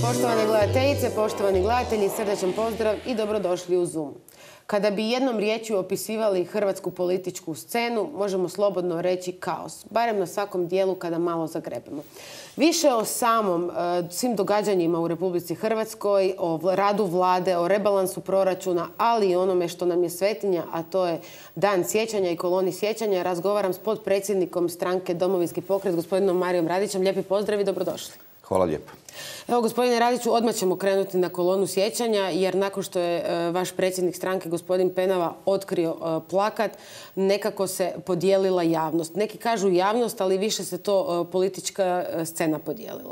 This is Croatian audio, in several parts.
Poštovane gledateljice, poštovani gledatelji, srdačan pozdrav i dobrodošli u Zoom. Kada bi jednom riječju opisivali hrvatsku političku scenu, možemo slobodno reći kaos. Barem na svakom dijelu kada malo zagrebemo. Više o svim događanjima u Republici Hrvatskoj, o radu vlade, o rebalansu proračuna, ali i onome što nam je svetinja, a to je Dan sjećanja i koloni sjećanja, razgovaram s potpredsjednikom stranke Domovinski pokret, gospodinom Marijom Radićem. Lijepi pozdrav i dobrodošli. Hvala lijepo. Evo, gospodine Radiću, odmah ćemo krenuti na kolonu sjećanja, jer nakon što je vaš predsjednik stranke, gospodin Penava, otkrio plakat, nekako se podijelila javnost. Neki kažu javnost, ali više se to politička scena podijelila.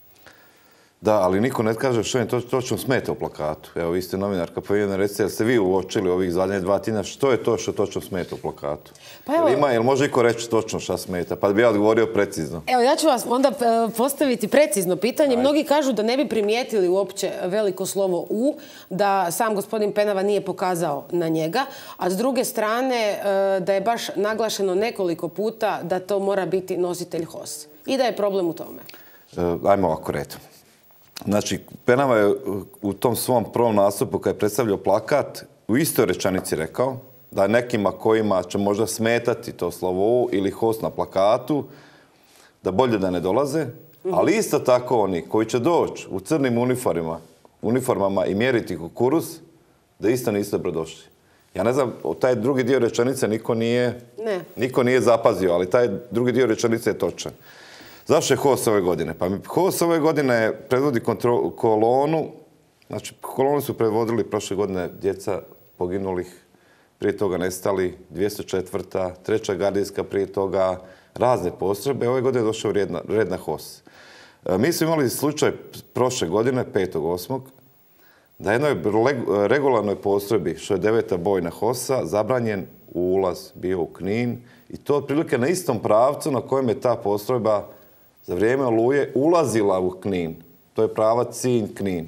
Da, ali niko ne kaže što im točno smeta u plakatu. Evo, vi ste novinarka, pa jedno recite, jel ste vi uočili ovih zadnjih 2 tjedna što je to što točno smeta u plakatu? Pa evo, jel može iko reći točno šta smeta? Pa bi ja odgovorio precizno. Evo, ja ću vas onda postaviti precizno pitanje. Ajde. Mnogi kažu da ne bi primijetili uopće veliko slovo U, da sam gospodin Penava nije pokazao na njega, a s druge strane da je baš naglašeno nekoliko puta da to mora biti nositelj HOS. I da je problem u tome. Ajmo ovako redom. Znači, Penava je u tom svom prvom nastupu kad je predstavljao plakat u istoj rečenici rekao da nekima kojima će možda smetati to slovo U ili HOS na plakatu, da bolje da ne dolaze, ali isto tako oni koji će doći u crnim uniformama i mjeriti kukuruz, da isto nisu dobrodošli. Ja ne znam, taj drugi dio rečenice niko nije zapazio, ali taj drugi dio rečenice je točan. Zašto je HOS ove godine? Pa HOS ove godine predvodi kolonu, znači kolonu su predvodili prošle godine djeca poginulih, prije toga nestali, 204. 3. gardijska prije toga, razne postrojbe. Ove godine je došao red na HOS. Mi smo imali slučaj prošle godine, 5.8. da jednoj regularnoj postrojbi, što je 9. bojna HOS-a, zabranjen ulaz bio u Knin i to otprilike na istom pravcu na kojem je ta postrojba za vrijeme Oluje ulazila u Knin. To je pravac Sinj-Knin.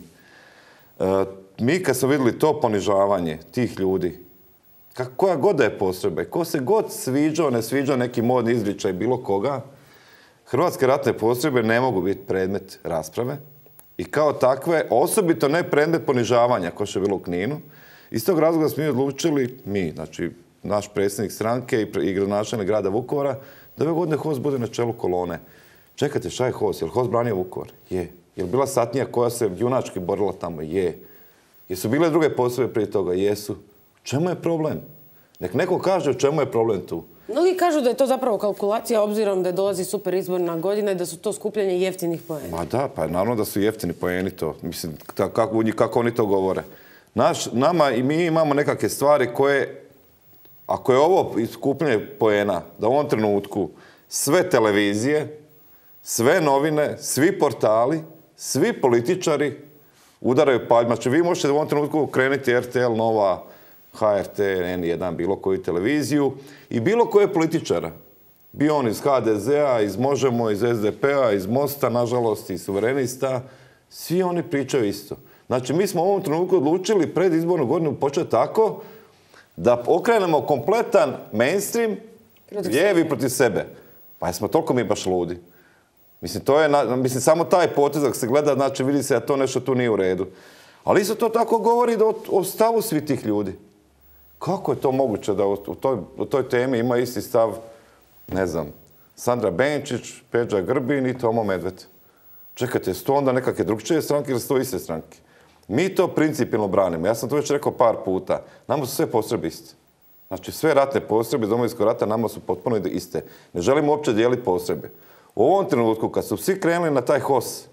Mi kad smo vidjeli to ponižavanje tih ljudi, koja god da je postrojba, ko se god sviđao, ne sviđao neki modni izričaj bilo koga, hrvatske ratne postrojbe ne mogu biti predmet rasprave i kao takve, osobito ne predmet ponižavanja, kao što je bilo u Kninu. Iz tog razloga smo mi odlučili, znači naš predsjednik stranke i gradonačelnik grada Vukovara, da ove godine HOS bude na čelu kolone. Čekajte, šta je HOS? Je li HOS branio Vukovar? Je. Je li bila satnija koja se junački borila tamo? Je. Jesu bile druge postrojbe prije toga? Jesu. U čemu je problem? Nek neko kaže u čemu je problem tu. Mnogi kažu da je to zapravo kalkulacija, obzirom da dolazi super izborna godina i da su to skupljanje jeftinih poena. Ma da, pa naravno da su jeftini poeni to. Mislim, kako oni to govore. Nama i mi imamo nekakve stvari koje, ako je ovo skupljanje poena, da u ovom trenutku sve televizije, sve novine, svi portali, svi političari udaraju paljba. Znači, vi možete u ovom trenutku krenuti RTL, Nova, HRT, N1, bilo koju televiziju i bilo koje političara. Bio on iz HDZ-a, iz Možemo, iz SDP-a, iz Mosta, nažalost, iz Suverenista. Svi oni pričaju isto. Znači, mi smo u ovom trenutku odlučili pred izbornu godinu početi tako da okrenemo kompletan mainstream lijevi protiv sebe. Pa jesmo toliko mi baš ludi. Mislim, samo taj potez, ako se gleda, znači vidi se da to nešto tu nije u redu. Ali isto to tako govori o stavu svih tih ljudi. Kako je to moguće da u toj temi ima isti stav, ne znam, Sandra Benčić, Peđa Grbin i Tomo Medved? Čekajte, su to onda nekakve drugčije stranke ili su to iste stranke? Mi to principijelno branimo. Ja sam to već rekao par puta. Nama su sve postrojbe iste. Znači, sve ratne postrojbe iz Domovinskog rata nama su potpuno iste. Ne želimo uopće dijeliti postrojbe. U ovom trenutku, kad su svi krenuli na taj HOS,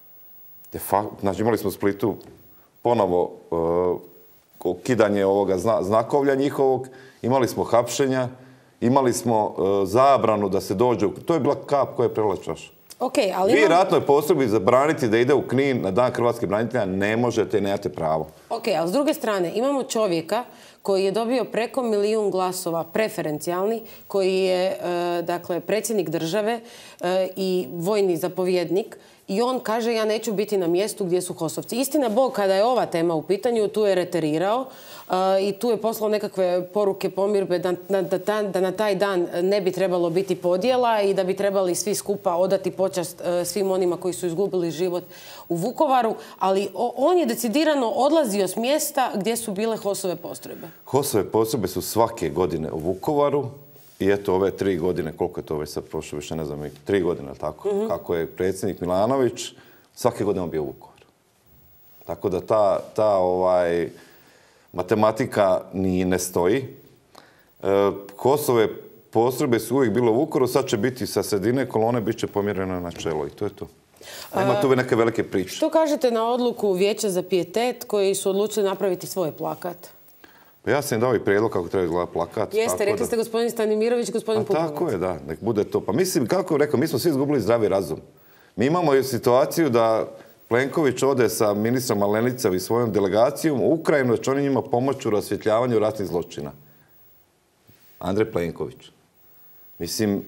znači imali smo u Splitu ponovo ukidanje ovoga znakovlja njihovog, imali smo hapšenja, imali smo zabranu da se dođe, to je bila kap koja je prelila čašu. Vi ratnoj postrojbi zabraniti da ide u Knin na Dan hrvatskih branitelja ne možete i nemate pravo. Ali s druge strane imamo čovjeka koji je dobio preko 1 milijun glasova preferencijalni, koji je dakle, predsjednik države i vojni zapovjednik, i on kaže ja neću biti na mjestu gdje su HOS-ovci. Istina Bog, kada je ova tema u pitanju, tu je reterirao i tu je poslao nekakve poruke pomirbe da na taj dan ne bi trebalo biti podjela i da bi trebali svi skupa odati počast svim onima koji su izgubili život u Vukovaru, ali on je decidirano odlazio s mjesta gdje su bile HOS-ove postrojbe. HOS-ove postrojbe su svake godine u Vukovaru. I eto, ove 3 godine, koliko je to već sad prošlo, više ne znam, 3 godine, tako? Kako je predsjednik Milanović, svake godine on bio u Vukovaru. Tako da ta matematika ne stoji. HOS-ove postrojbe su uvijek bile u Vukovaru, sad će biti sa sredine kolone, bit će pomjereno na čelo i to je to. Nema tu neke velike priče. Što kažete na odluku Vijeća za pijetet koji su odlučili napraviti svoj plakat? Ja sam im dao i prijedlog kako treba izgledati plakat. Jeste, rekli ste gospodin Stanimirović i gospodin Pupovac. Tako je, da, nek bude to. Pa mislim, kako rekao, mi smo svi izgubili zdravi razum. Mi imamo i situaciju da Plenković ode sa ministrom Malenicom i svojom delegacijom u Ukrajinu, da će oni njima pomoći u rasvjetljavanju ratnih zločina. Andrej Plenković. Mislim,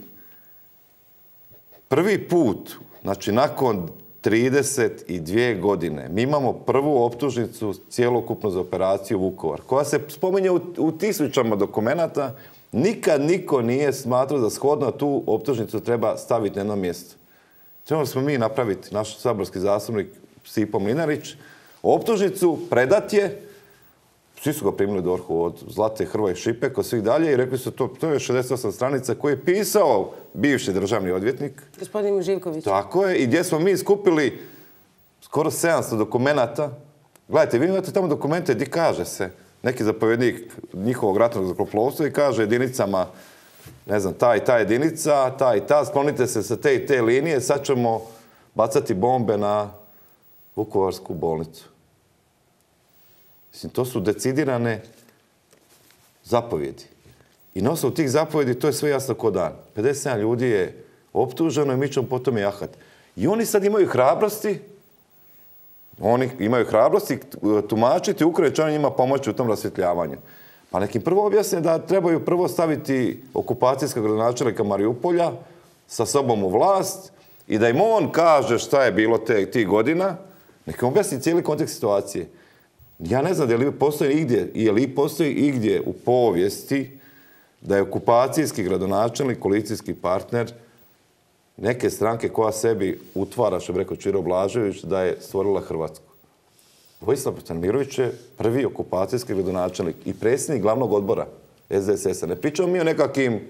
prvi put, znači nakon 32 godine. Mi imamo prvu optužnicu cjelokupno za operaciju Vukovar, koja se spominje u tisućama dokumenata. Nikad niko nije smatrao da shodno tu optužnicu treba staviti na jedno mjesto. Trebali smo mi napraviti, naš saborski zastupnik Stipo Mlinarić, optužnicu, predat je, svi su ga primili DORH-u od Zlate Hrvoje Šipek, od svih dalje i rekli su to je 68 stranica koje je pisao bivši državni odvjetnik. Gospodin Živković. Tako je, i gdje smo mi skupili skoro 700 dokumenata. Gledajte, vi imate tamo dokumente gdje kaže se, neki zapovjednik njihovog ratnog zrakoplovstva i kaže jedinicama, ne znam, ta i ta jedinica, ta i ta, sklonite se sa te i te linije, sad ćemo bacati bombe na Vukovarsku bolnicu. Mislim, to su decidirane zapovjedi. I na osnovu tih zapovjedi to je sve jasno ko dan. 57 ljudi je optuženo i mi ćemo potom jahat. I oni sad imaju hrabrosti, tumačiti Ukrajinu će oni njima pomoći u tom rasvjetljavanju. Pa nekim prvo objasne da trebaju prvo staviti okupacijskog gradonačelnika Mariupolja sa sobom u vlast i da im on kaže šta je bilo tih godina, neka objasni cijeli kontekst situacije. Ja ne znam da li postoji igdje u povijesti da je okupacijski gradonačelnik, koalicijski partner neke stranke koja sebi utvara, što bi rekao Čiro Blažević, da je stvorila Hrvatsku. Vojislav Stanimirović je prvi okupacijski gradonačelnik i predsjednik glavnog odbora SDSS-a. Ne pričamo mi o nekakvim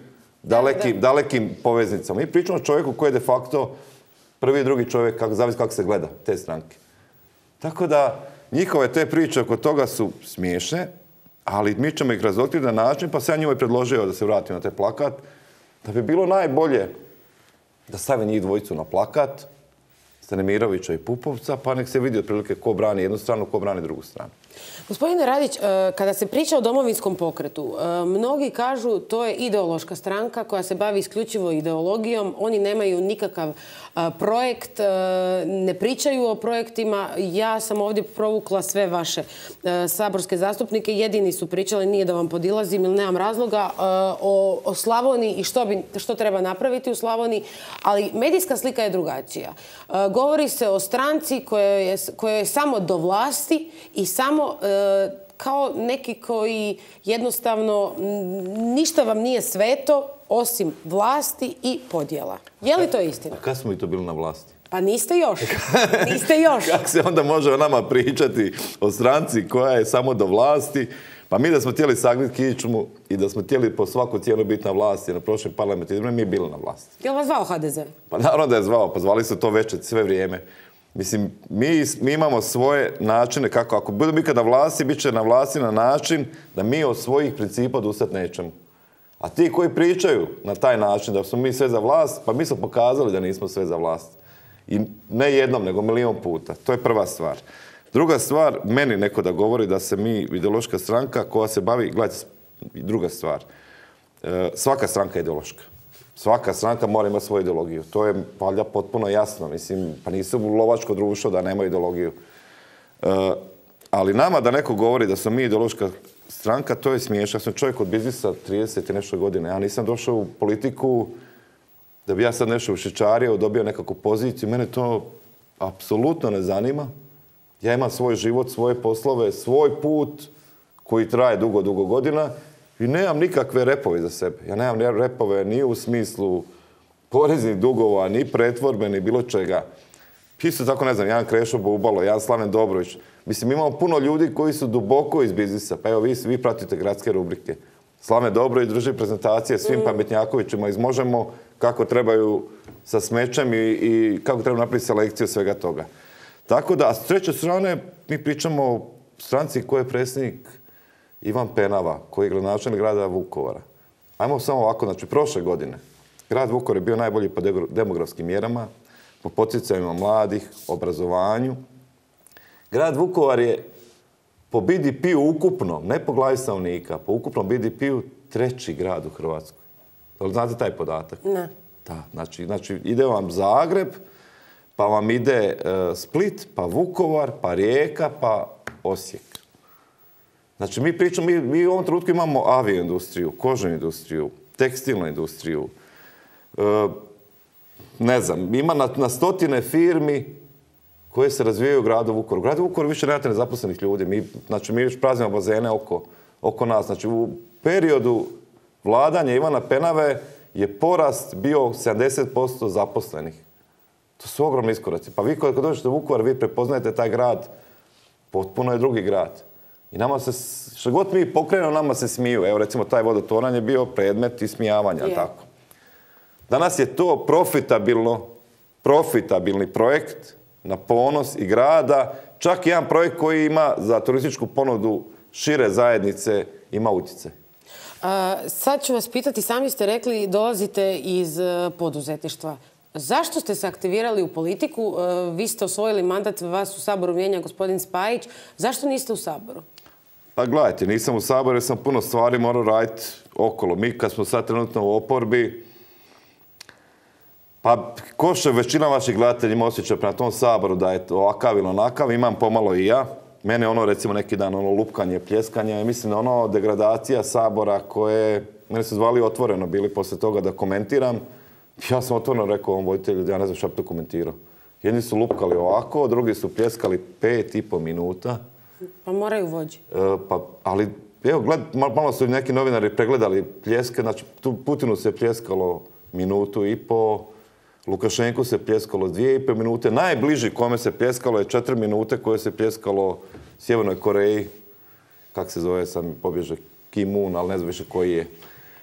dalekim poveznicama. Mi pričamo o čovjeku koji je de facto prvi i drugi čovjek, zavisi kako se gleda te stranke. Tako da njihove te priče oko toga su smiješne, ali mi ćemo ih razotkriti na način, pa sam ja njima predložio da se vratimo na taj plakat, da bi bilo najbolje da stave njih dvojicu na plakat, Stanimirovića i Pupovca, pa nek se vidi otprilike ko brani jednu stranu, ko brani drugu stranu. Gospodine Radić, kada se priča o Domovinskom pokretu, mnogi kažu to je ideološka stranka koja se bavi isključivo ideologijom, oni nemaju nikakav projekt, ne pričaju o projektima. Ja sam ovdje provukla sve vaše saborske zastupnike, jedini su pričali, nije da vam podilazim ili nemam razloga, o Slavoniji i što treba napraviti u Slavoniji, ali medijska slika je drugačija. Govori se o stranci koja je samo do vlasti i samo kao neki koji jednostavno ništa vam nije sveto osim vlasti i podjela. Je li to istina? A kad smo i to bili na vlasti? Pa niste još. Niste još. Kako se onda može o nama pričati o stranci koja je samo do vlasti? Pa mi da smo htjeli sagriti kičmu i da smo htjeli po svaku cijenu biti na vlasti na prošlim parlamentarnim izborima, mi je bili na vlasti. Je li vas zvao HDZ? Pa naravno da je zvao, pa zvali su to već sve vrijeme. Mislim, mi imamo svoje načine kako, ako budemo ikad na vlasti, bit će na vlasti na način da mi od svojih principa odustati nećemo. A ti koji pričaju na taj način da smo mi sve za vlast, pa mi smo pokazali da nismo sve za vlast. I ne jednom, nego milion puta. To je prva stvar. Druga stvar, meni neko da govori da se mi ideološka stranka koja se bavi, gledajte, druga stvar. Svaka stranka je ideološka. Svaka stranka mora imati svoju ideologiju. To je valjda potpuno jasno. Mislim, pa nisu lovačko društvo da nemaju ideologiju. Ali nama da neko govori da smo mi ideološka stranka, to je smiješno. Ja sam čovjek od biznisa 30 i nešto godine. Ja nisam došao u politiku da bi ja sad nešto ušičario, dobio nekakvu poziciju. Mene to apsolutno ne zanima. Ja imam svoj život, svoje poslove, svoj put koji traje dugo, dugo godina i nemam nikakve repove za sebe. Ja nemam repove ni u smislu poreznih dugova, ni pretvorbe, ni bilo čega. Isto tako, ne znam, jedan Krešo Bubalo, jedan Slaven Dobrović. Mislim, imamo puno ljudi koji su duboko iz biznisa. Pa evo, vi pratite gradske rubrike. Slaven Dobrović drži prezentacije svim pametnjakovićima iz Možemo kako trebaju sa smećem i kako treba napraviti selekciju svega toga. Tako da, a s treće strane, mi pričamo o stranci koji je predsjednik Ivan Penava, koji je gradonačelnik grada Vukovara. Ajmo samo ovako, znači, prošle godine grad Vukovar je bio najbolji po demografskim mjerama, po poticajima mladih, obrazovanju. Grad Vukovar je po BDP-u ukupno, ne po glavi stanovnika, po ukupnom BDP-u 3. grad u Hrvatskoj. Da li znate taj podatak? Ne. Da, znači ide vam Zagreb, pa vam ide Split, pa Vukovar, pa Rijeka, pa Osijek. Znači mi pričamo, mi u ovom trenutku imamo avioindustriju, kožnu industriju, tekstilnu industriju, ne znam, ima na stotine firmi koje se razvijaju u gradu Vukovaru. U gradu Vukovaru više nemate nezaposlenih ljudi. Mi već praznimo bazene oko nas. Znači u periodu vladanja Ivana Penave je porast bio 70% zaposlenih. To su ogromni iskoraci. Pa vi kad dođete u Vukovar, vi prepoznajete taj grad, potpuno je drugi grad. I nama se, što god mi pokrenemo, nama se smiju. Evo recimo taj vodotoranj je bio predmet ismijavanja. Tako. Danas je to profitabilni projekt na ponos i grada. Čak jedan projekt koji ima za turističku ponudu šire zajednice ima utjecaj. Sad ću vas pitati, sami ste rekli dolazite iz poduzetništva. Zašto ste se aktivirali u politiku? Vi ste osvojili mandat, vas u Saboru mijenja gospodin Spajić. Zašto niste u Saboru? Pa gledajte, nisam u Saboru jer sam puno stvari morao raditi okolo. Mi kad smo sad trenutno u oporbi, pa ko što većina vaših gledatelja ima osjećaj prema tom Saboru da je ovakav ili onakav, imam pomalo i ja. Mene ono, recimo, neki dan lupkanje, pljeskanje, mislim ono degradacija Sabora koje, mene su zvali otvoreno bili poslije toga da komentiram. Ja sam otvoreno rekao ovom voditelju da ja ne znam šta bi to komentirao. Jedni su lupkali ovako, drugi su pljeskali 5,5 minuta. Pa moraju vođi. Ali, evo, malo su neki novinari pregledali pljeske, znači Putinu se pljeskalo 1,5 minutu, Lukašenku se pljeskalo 2,5 minute. Najbliži kome se pljeskalo je 4 minute koje se pljeskalo Sjevernoj Koreji. Kak se zove, sam pobježe Kim Un, ali ne znam više koji je.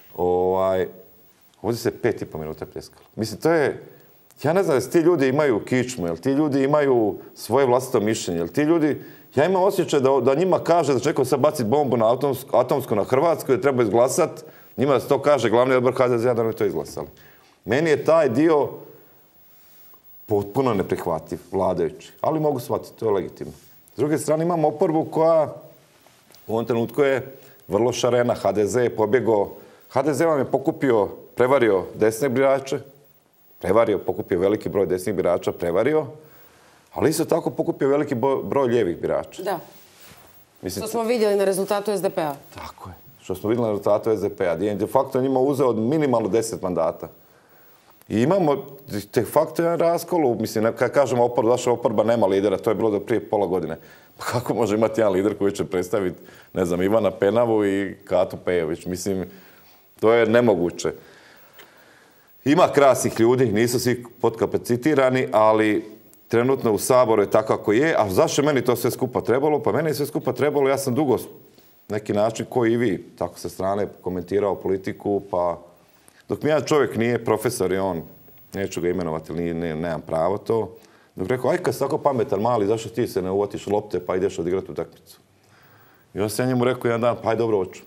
Ovdje se 5,5 minuta pljeskalo. Mislim, to je... Ja ne znam, jel ti ljudi imaju kičmu, jel ti ljudi imaju svoje vlastito mišljenje, jel ti ljudi... Ja imam osjećaj da njima kaže da će neko sad baciti bombu na atomsku na Hrvatsku, da treba izglasati. Njima da se to kaže glavni odbor HDZ-a da ne bi to izglasali. Meni je taj dio potpuno neprihvatljiv, vladajući. Ali mogu shvatiti, to je legitimno. S druge strane imamo oporbu koja u ovom trenutku je vrlo šarena. HDZ je pobjegao. HDZ vam je prevario desne birače, pokupio veliki broj desnih birača, ali isto tako pokupio veliki broj lijevih birača. Da. Što smo vidjeli na rezultatu SDP-a. Tako je. Što smo vidjeli na rezultatu SDP-a. Gdje je de facto njima uzeo minimalno 10 mandata. I imamo de facto jedan raskol. Mislim, kad kažemo oporba, vaša oporba nema lidera, to je bilo do prije pola godine. Pa kako može imati jedan lider koji će predstaviti, ne znam, Ivana Penavu i Katu Pejović? Mislim, to je nemoguće. Ima krasnih ljudi, nisu svi podkapacitirani, ali trenutno u Saboru je tako kako je. A zašto meni to sve skupa trebalo? Pa meni je sve skupa trebalo, ja sam dugo neki način koji i vi, tako sa strane komentirao politiku, pa dok mi jedan čovjek nije profesor i on, neću ga imenovati, nemam pravo to, dok rekao, aj kad si tako pametan mali, zašto ti se ne uvatiš lopte pa ideš odigrati utakmicu? I onda sam ja njemu rekao jedan dan, pa aj dobro hoću.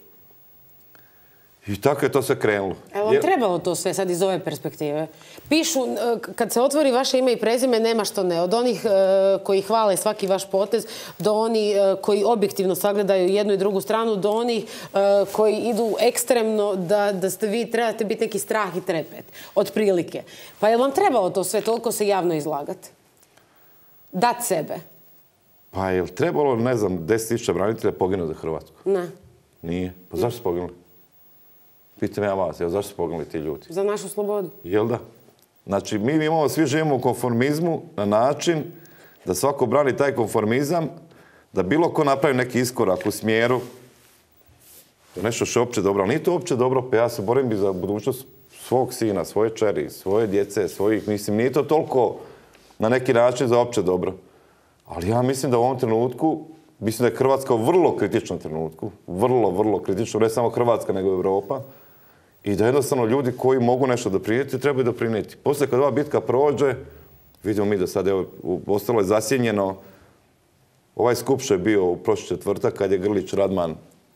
I tako je to sve krenulo. Evo vam trebalo to sve sad iz ove perspektive. Pišu, kad se otvori vaše ime i prezime, nema što ne. Od onih koji hvale svaki vaš potez, do onih koji objektivno sagledaju jednu i drugu stranu, do onih koji idu ekstremno da ste vi, trebate biti neki strah i trepet. Otprilike. Pa je vam trebalo to sve toliko se javno izlagati? Dat sebe? Pa je li trebalo, ne znam, 10.000 branitelja poginuti za Hrvatsku? Ne. Nije. Pa zašto su poginuli? Pitam ja vas, zašto su poginuli ti ljudi? Za našu slobodu. Jel da? Znači, mi svi živimo u konformizmu na način da svako brani taj konformizam, da bilo ko napravi neki iskorak u smjeru, to nešto što je opće dobro, ali nije to opće dobro, pa ja se borim za budućnost svog sina, svoje čeri, svoje djece, svojih, mislim, nije to toliko na neki način za opće dobro. Ali ja mislim da u ovom trenutku, mislim da je Hrvatska u vrlo kritičnom trenutku, vrlo kritično, ne samo Hrvatska, nego i Europa, i da jednostavno ljudi koji mogu nešto doprinijeti, trebaju doprinijeti. Poslije kad ova bitka prođe, vidimo mi da sad je ostalo je zasjenjeno. Ovaj skup što je bio u prošli četvrtak kad je Grlić Radman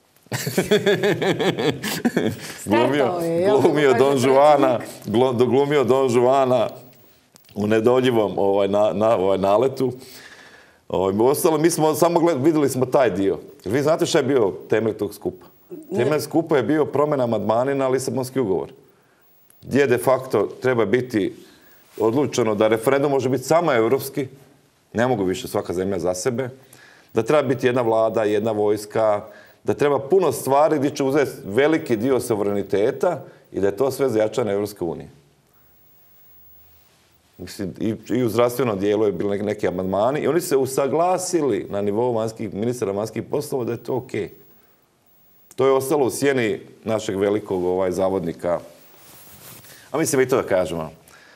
glumio Don Juana u Nedoljivom naletu. Ostalo, mi smo samo vidjeli smo taj dio. Vi znate šta je bio temelj tog skupa? Temelj skupa je bio promjena amandmana na Lisabonski ugovor. Gdje de facto treba biti odlučeno da referendum može biti samo europski, ne mogu više svaka zemlja za sebe, da treba biti jedna vlada, jedna vojska, da treba puno stvari gdje će uzeti veliki dio suvereniteta i da je to sve za jačanje Evropske unije. Mislim, i u zdravstvenom dijelu je bili neki amandmani i oni se usaglasili na nivou ministra vanjskih poslova da je to okej. To je ostalo u sjeni našeg velikog zavodnika. A mislim i to da kažemo.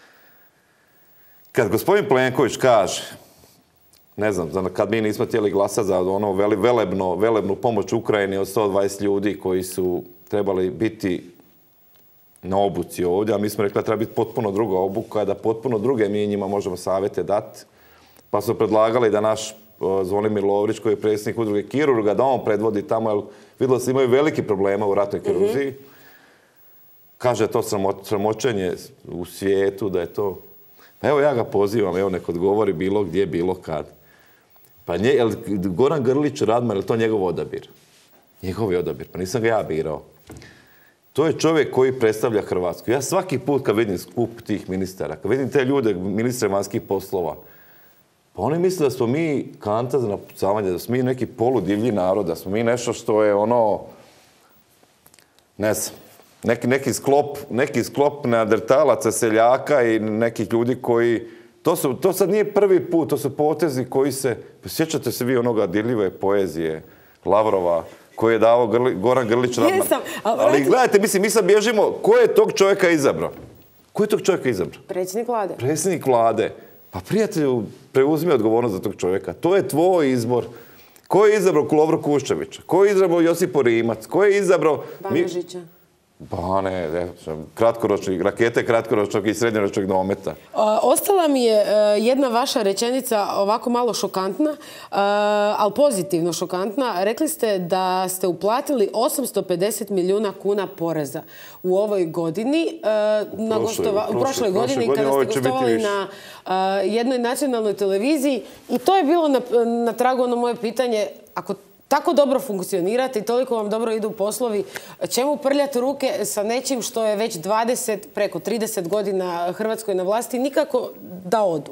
Kad gospodin Plenković kaže, ne znam, kad mi nismo htjeli glasati za ono velebnu pomoć Ukrajini od 120 ljudi koji su trebali biti na obuci ovdje, a mi smo rekli da treba biti potpuno druga obuka, da potpuno druge mi njima možemo savjete dati. Pa smo predlagali da naš Zvonimir Lovrić, koji je predsjednik udruge kirurga, da on predvodi tamo, jer vidjelo se imaju veliki problema u ratnoj kirurgiji. Kaže to sramoćenje u svijetu, da je to... Pa evo ja ga pozivam, evo nek odgovori bilo gdje, bilo kad. Pa Goran Grlić Radman, je li to njegov odabir? Njegov je odabir, pa nisam ga ja birao. To je čovjek koji predstavlja Hrvatsku. Ja svaki put kad vidim skup tih ministara, kad vidim te ljude, ministre vanjskih poslova, pa oni misle da smo mi kanta za napucavanje, da smo mi neki poludivlji narod, da smo mi nešto što je ono, ne znam, neki sklop neandertalaca, seljaka i nekih ljudi koji... To sad nije prvi put, to su potezi koji se... Sjećate se vi onoga dirljive poezije Lavrova koji je dao Goran Grlić Radman. Ali gledajte, mislim, mi sad bježimo. Ko je tog čovjeka izabrao? Ko je tog čovjeka izabrao? Predsjednik vlade. Predsjednik vlade. Pa prijatelju, preuzmi odgovornost za tog čovjeka. To je tvoj izbor. Ko je izabrao Lovru Kuščevića? Ko je izabrao Josipo Rimac? Ko je izabrao... Banožića. Ba ne, rakete kratkoročnog i srednjoročnog dometa. Ostala mi je jedna vaša rečenica ovako malo šokantna, ali pozitivno šokantna. Rekli ste da ste uplatili 850 milijuna kuna poreza u ovoj godini, u prošloj godini kada ste gostovali na jednoj nacionalnoj televiziji. I to je bilo na tragu ono moje pitanje, ako tako dobro funkcionirate i toliko vam dobro idu poslovi, čemu prljati ruke sa nečim što je već preko 30 godina Hrvatskoj na vlasti, nikako da odu?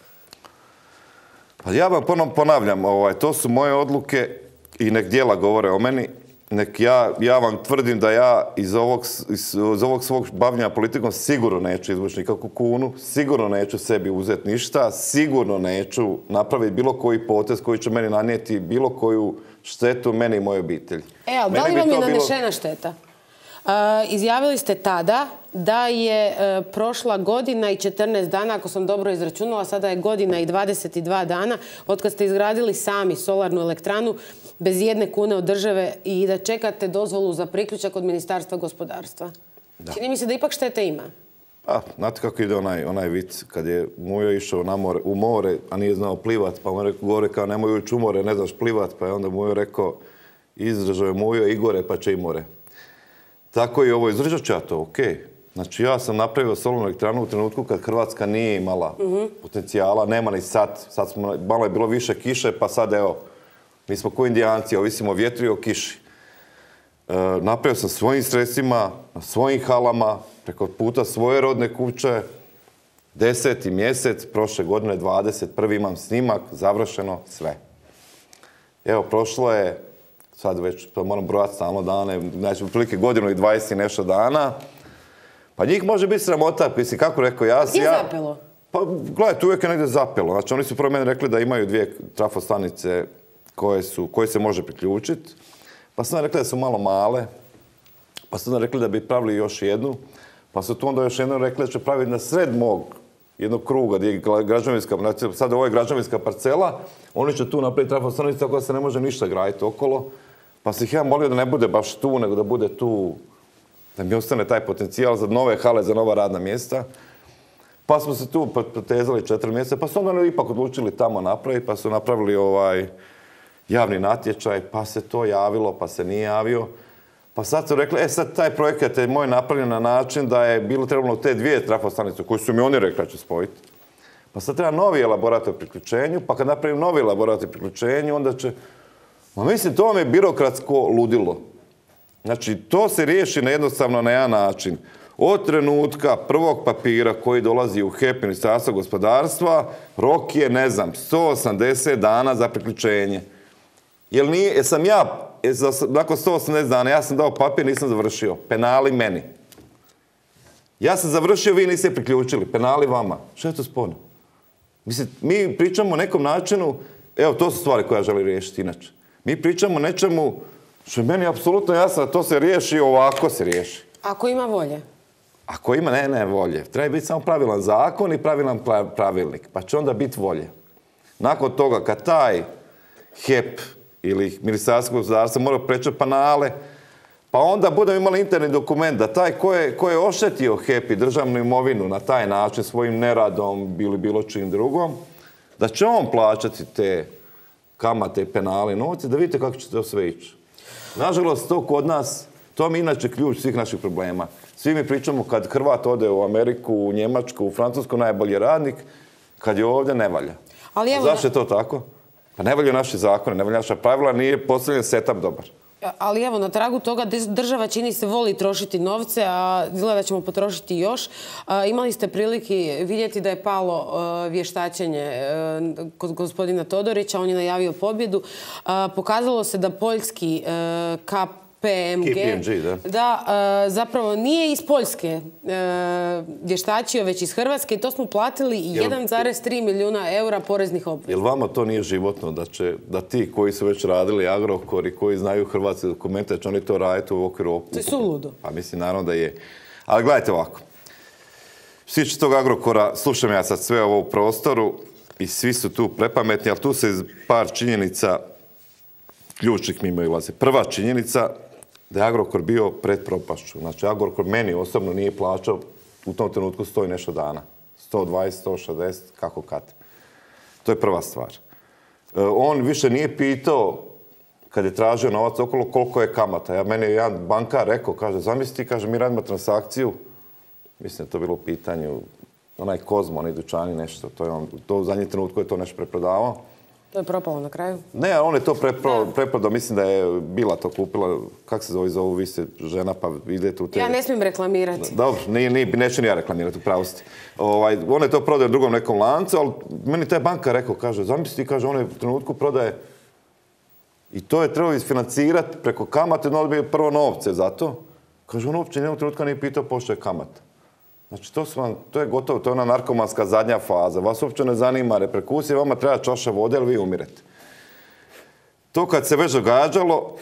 Pa ja vam ponavljam, to su moje odluke i nek djela govore o meni. Ja vam tvrdim da ja iz ovog svog bavljenja politikom sigurno neću izvući nikakvu kunu, sigurno neću sebi uzeti ništa, sigurno neću napraviti bilo koji potez koji će meni nanijeti bilo koju štetu meni i moje obitelji. Ali da li vam je nanešena šteta? Izjavili ste tada da je prošla godina i 14 dana, ako sam dobro izračunala, sada je godina i 22 dana od kad ste izgradili sami solarnu elektranu bez 1 kune od države i da čekate dozvolu za priključak od Ministarstva gospodarstva. Čini mi se da ipak štete ima. Znate kako ide onaj vic kad je Mujo išao u more, a nije znao plivat, pa mu rekao gore kao nemoj ući u more, ne znaš plivat, pa je onda Mujo rekao izdržao je Mujo i gore, pa će i more. Tako i ovo, izdržat ću ja to, okej. Znači ja sam napravio solarnu elektranu u trenutku kad Hrvatska nije imala potencijala, nema ni sad malo je bilo više kiše, pa sad evo, mi smo ko Indijanci, ovisimo o vjetru i o kiši. Napravio sam svojim sredstvima, na svojim halama, preko puta svoje rodne kuće, 10. mjesec, prošle godine 21. imam snimak, završeno, sve. Evo, prošlo je sad već, to moram brojati stalno dane, znači otprilike godinu i 20 i nešto dana, pa njih može biti sramota, mislim, kako rekao ja... Gdje je zapelo? Pa, gledajte, uvijek je negdje zapelo. Znači, oni su prvo meni rekli da imaju 2 trafostanice koje se može priključiti, pa su nam rekli da su malo male, pa su nam rekli da bi pravili još jednu, pa su tu onda još jednom rekli da će praviti na sred mog jednog kruga gdje je građevinska, znači sad ovo je građevinska parcela, oni će tu napraviti trafostanicu tako da se ne može ništa graditi okolo, pa sam ih ja molio da ne bude baš tu, nego da bude tu, da mi ostane taj potencijal za nove hale, za nova radna mjesta. Pa smo se tu protezali 4 mjeseca, pa su onda ipak odlučili tamo napraviti, pa su napravili javni natječaj, pa se to javilo, pa se nije javio. Pa sad su rekli, sad taj projekat je moj napravljen na način da je bilo trebalo te 2 trafostanice, koje su mi oni rekli da će spojiti. Pa sad treba novi elaborat o priključenju, pa kad napravim novi elaborat o priključenju, onda će... Ma mislim, to vam je birokratsko ludilo. Znači, to se riješi jednostavno na jedan način. Od trenutka prvog papira koji dolazi u HEP, Ministarstvo gospodarstva, rok je, 180 dana za priključenje. Jer nije, nakon 180 dana, ja sam dao papir, nisam završio. Penali meni. Ja sam završio, vi niste priključili. Penali vama. Što je to sporno? Mislim, mi pričamo o nekom načinu, evo, to su stvari koje ja želim riješiti inače. Mi pričamo o nečemu što je meni apsolutno jasno, da to se riješi, ovako se riješi. Ako ima volje? Ako ima, ne volje. Treba biti samo pravilan zakon i pravilan pravilnik, pa će onda biti volje. Nakon toga, kad taj HEP ili Ministarstvo gospodarstva mora preći penale, pa onda budemo imali interni dokument da taj ko je oštetio HEP i državnu imovinu na taj način svojim neradom ili bilo čim drugom, da će on plaćati te kamate i penale i novce, da vidite kako će to sve ići. Nažalost, to kod nas, to mi inače ključ svih naših problema. Svi mi pričamo kad Hrvat ode u Ameriku, u Njemačku, u Francusku, najbolji radnik, kad je ovdje ne valja. Zašto je to tako? Pa ne valjaju naši zakone, ne valjaju naša pravila, nije postavljen setup dobar. Ali evo, na tragu toga država čini se voli trošiti novce, a izgleda da ćemo potrošiti još. Imali ste prilike vidjeti da je palo vještačenje kod gospodina Todorića, on je najavio pobjedu. Pokazalo se da poljski KPMG zapravo nije iz Poljske vještačio, već iz Hrvatske i to smo platili 1,3 milijuna eura poreznih obveza. Jel vama to nije životno da ti koji su već radili Agrokor i koji znaju hrvatske dokumente, će oni to raditi u okviru... To je suludo. Pa mislim, naravno da je. Ali gledajte ovako. Što se tiče tog Agrokora, slušam ja sad sve ovo u prostoru i svi su tu prepametni, ali tu se iz par činjenica ključnih mimo ilaze. Prva činjenica da je Agrokor bio pred propašću. Znači, Agrokor meni osobno nije plaćao u tom trenutku 100 i nešto dana. 120, 160, kako kad. To je prva stvar. On više nije pitao, kad je tražio novac okolo, koliko je kamata. Meni je jedan bankar rekao, kaže, zamisli, kaže, mi radimo transakciju, mislim da to bilo u pitanju, onaj Kozmo, onaj dućani, nešto, to u zadnji trenutku je to nešto preprodavao. To je propalo na kraju? Ne, on je to preprodao, mislim da je Bila to kupila, kako se zove, vi ste žena pa idete u te... Ja ne smijem reklamirati. Dobro, neću ni ja reklamirati, upravo ste. On je to prodao drugom nekom lancu, ali meni taj bankar rekao, kaže, zamisli, kaže, on je u trenutku prodaje i to je trebao isfinancirati preko kamate, no bi prvo novce za to. Kaže, on uopće nijednog trenutka nije pitao pošto je kamata. Znači, to je gotovo, to je ona narkomanska zadnja faza. Vas uopće ne zanima reperkusije, vama treba čaša vode, ali vi umirete. To kad se već događalo,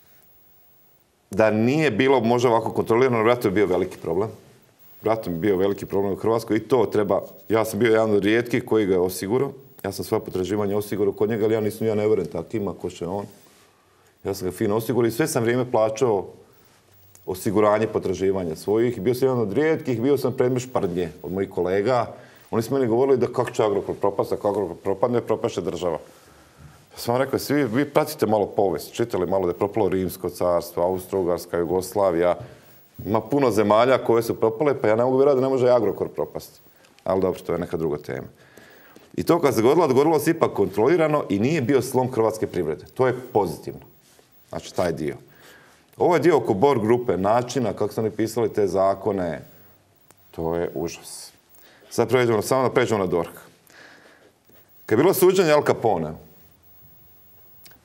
da nije bilo možda ovako kontrolirano, vjerojatno je bio veliki problem. Vjerojatno je bio veliki problem u Hrvatskoj i to treba, ja sam bio jedan od rijetkih koji ga je osigurao. Ja sam sva potraživanja osigurao kod njega, ali ja ne vjerujem takvima ko će on. Ja sam ga fino osigurao i sve sam vrijeme plaćao osiguranje potraživanja svojih. Bio sam jedan od rijetkih, bio sam predmet šprdnje od mojih kolega. Oni su meni govorili da kako će Agrokor propasti, kako Agrokor propadne, propaše država. Ja sam vam rekao, svi vi pratite malo povijest, čitali malo da je propalo Rimsko carstvo, Austro-Ugarska, Jugoslavija. Ima puno zemalja koje su propale, pa ja ne mogu vjerovati da ne može i Agrokor propasti. Ali dobro, to je neka druga tema. I to kad se dogodilo se ipak kontrolirano i nije bio slom hrvatske privrede. To je pozitivno. Znači, taj dio. Ovo je dio oko Borg grupe, načina kako su oni pisali te zakone, to je užas. Sad samo da pređemo na DORH. Kad je bilo suđenje Al Capone,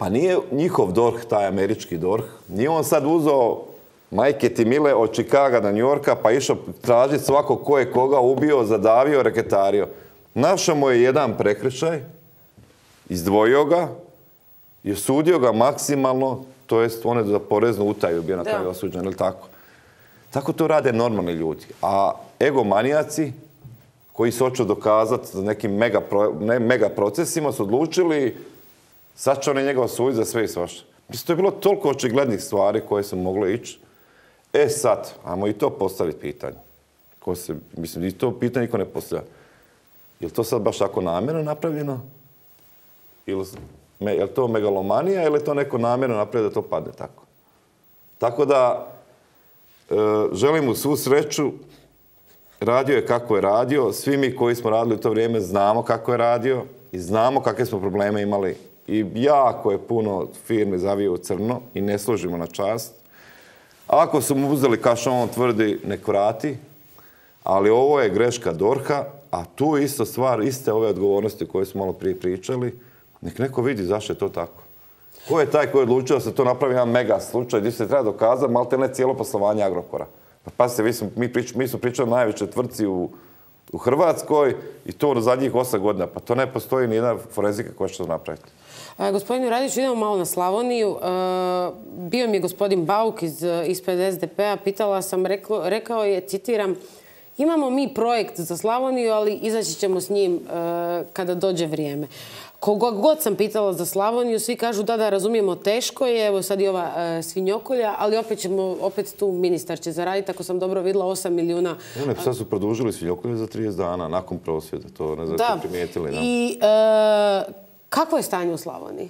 Pa nije njihov DORH, taj američki DORH, nije on sad uzeo majke ti mile od Čikaga do New Yorka pa išao tražiti svako ko je koga ubio, zadavio, reketario. Našao mu je jedan prekršaj, izdvojio ga i osudio ga maksimalno, to jest on je za poreznu utaju bio na kraju osuđen, ili tako? Tako to rade normalni ljudi. A egomanijaci koji se hoće dokazati za nekim mega procesima su odlučili sad će oni njega osuditi za sve i svašta. Mislim, to je bilo toliko očiglednih stvari koje su mogle ići. Sad, ajmo i to postaviti pitanje. Mislim, i to pitanje niko ne postavlja. Je li to sad baš tako namjerno napravljeno? Je li to megalomanija ili je to neko namjerno napravio da to padne tako? Tako da, želim mu svu sreću. Radio je kako je radio. Svi mi koji smo radili u to vrijeme znamo kako je radio i znamo kakve smo probleme imali. I jako je puno firmi zavio u crno i ne služimo na čast. Ako su mu uzeli, kao što on tvrdi, nek vrati. Ali ovo je greška DORH-a, a tu je isto stvar, iste ove odgovornosti koje smo malo prije pričali. Nek neko vidi zašto je to tako. Ko je taj koji je odlučio da se to napravi jedan mega slučaj gdje se treba dokazati malte ne cijelo poslovanje Agrokora. Pa pazite, mi smo pričali o najvećoj tvrtci u Hrvatskoj i to od zadnjih 8 godina. Pa to ne postoji ni jedna forenzika koja će to napraviti. Gospodinu Radiću, idemo malo na Slavoniju. Bio mi je gospodin Bauk ispred SDP-a, pitala sam, rekao je, citiram, imamo mi projekt za Slavoniju, ali izaći ćemo s njim kada dođe vrijeme. Koga god sam pitala za Slavoniju, svi kažu da, razumijemo, teško je, evo sad i ova svinjokolja, ali opet tu ministar će zaraditi, ako sam dobro vidjela, 8 milijuna. Ne, sad su produžili svinjokolje za 30 dana, nakon prosvjeda, to ne znam što primijetili. Da, i kakvo je stanje u Slavoniji?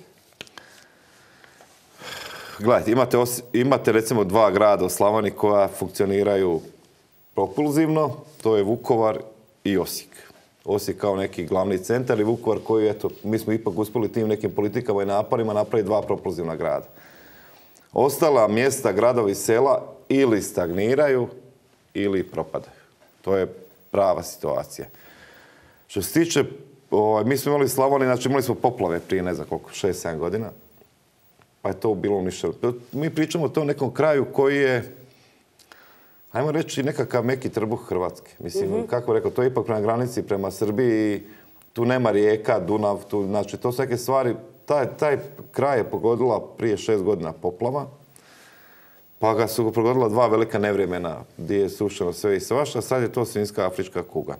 Gledajte, imate recimo 2 grada u Slavoniji koja funkcioniraju propulzivno, to je Vukovar i Osijek. Osijek kao neki glavni centar i Vukovar koji, eto, mi smo ipak uspjeli tim nekim politikama i naporima napraviti 2 propulzivna grada. Ostala mjesta, gradovi i sela ili stagniraju ili propadaju. To je prava situacija. Što se tiče, mi smo imali Slavoniju, znači imali smo poplave prije ne znam koliko, 6-7 godina, pa je to bilo uništeno. Mi pričamo o tom nekom kraju koji je, ajmo reći, nekakav meki trbuh Hrvatske. Mislim, kako rekao, to je ipak prema granici, prema Srbiji, tu nema rijeka, Dunav, znači to su neke stvari. Taj kraj je pogodila prije 6 godina poplava, pa ga su pogodila 2 velika nevremena gdje je sušeno sve i svašta, sad je to svinjska afrička kuga.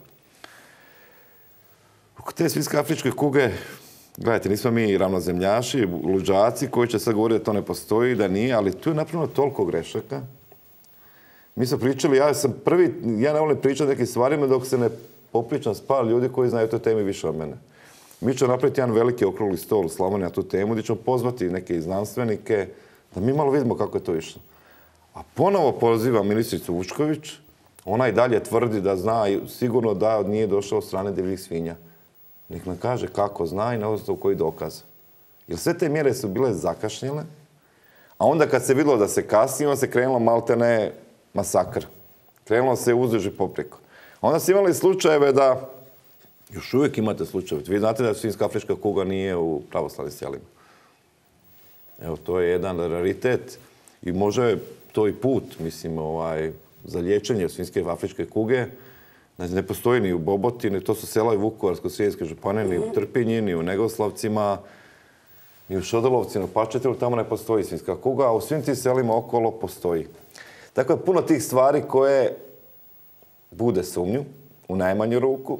Oko te svinjske afričke kuge, gledajte, nismo mi ravnozemljaši, luđaci koji će sad govoriti da to ne postoji, da nije, ali tu je napravljeno toliko grešaka. Mi smo pričali, ja ne volim pričati o nekim stvarima dok se ne popričam s par ljudi koji znaju o toj temi više od mene. Mi ćemo napraviti jedan veliki okrugli stol u Slavoniji na tu temu gdje ćemo pozvati neke znanstvenike da mi malo vidimo kako je to išlo. A ponovo pozivam ministricu Vučković, ona i dalje tvrdi da zna sigurno da nije došao od strane divljih svinja. Nek nam kaže kako zna i na osnovu koji dokaz. Jer sve te mjere su bile zakašnjele, a onda kad se vidjelo da se kasni, onda se krenulo maltene masakr. Krenulo se uzduž i poprijeko. Onda ste imali slučajeve da, još uvijek imate slučajeve, vi znate da svinjska afrička kuga nije u pravoslavnim selima. Evo, to je jedan raritet i može to i put, mislim, za liječenje svinjske afričke kuge. Ne postoji ni u Boboti, to su sela i Vukovarsko-srijemske županije, ni u Trpinji, ni u Negoslavcima, ni u Šodolovci, u Pačetilu, tamo ne postoji svinjska kuga, a u svim tim selima okolo postoji. Tako je puno tih stvari koje bude sumnju, u najmanju ruku.